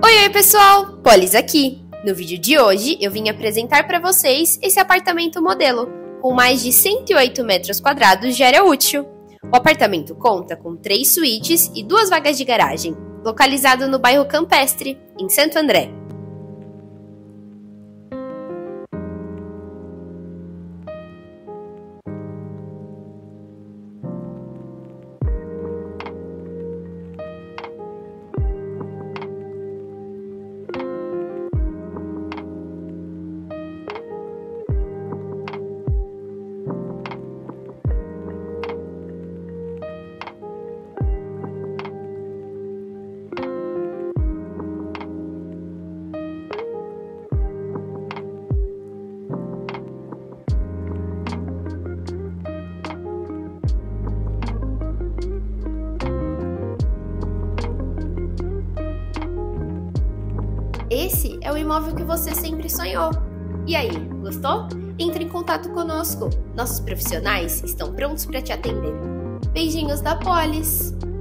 Oi pessoal, Polis aqui. No vídeo de hoje eu vim apresentar para vocês esse apartamento modelo, com mais de 108 metros quadrados de área útil. O apartamento conta com 3 suítes e 2 vagas de garagem, localizado no bairro Campestre, em Santo André. Esse é o imóvel que você sempre sonhou. E aí, gostou? Entre em contato conosco. Nossos profissionais estão prontos para te atender. Beijinhos da Polis!